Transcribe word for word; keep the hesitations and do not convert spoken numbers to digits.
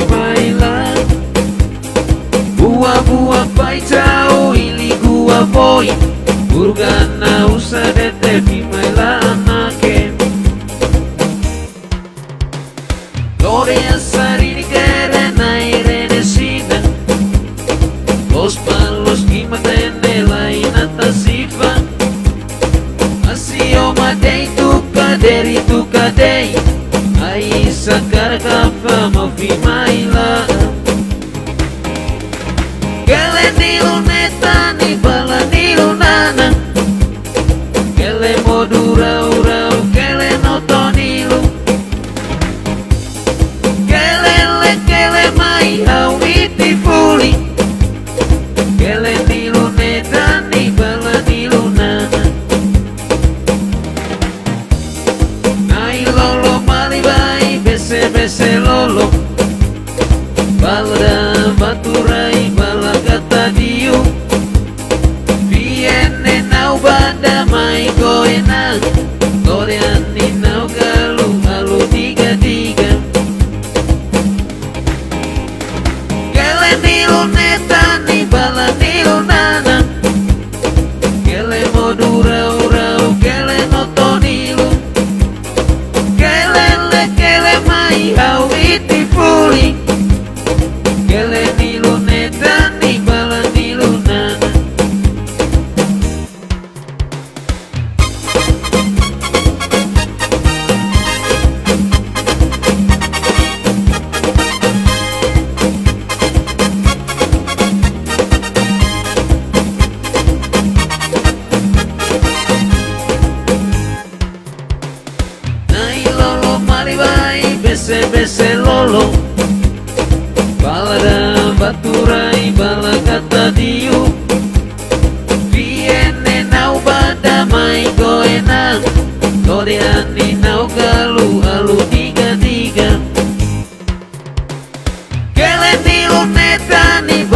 maila buah-buah pai tau ili gua voi burgana usa dete di maila anake Gloria sari di kere naire de sida Los palos kimatene laina tasifa Asio madei tuka deri tuka dei Ai sakar kafa mafi maila Kele nilu neta ni bala nilu nana Kele modura urau kele noto nilu Kele le kele mai au iti fuli Kele nilu neta ni bala nilu nana Ai lolo mali bai bese bese lolo Balda baturai bala kata diu Viene nau bada mai goena Goreani nau galu halu tiga tiga Kele nilu neta ni bala nilu nana Kele modura urau kele noto nilu Kele le kele mai au iti fuli Kele nilu neta ni bala nilu nana Nai lolo mari bai bese bese lolo Balada baturai bala kata diu Viene nau bada mai goena Goreani nau galu halu tiga tiga Kele nilu neta ni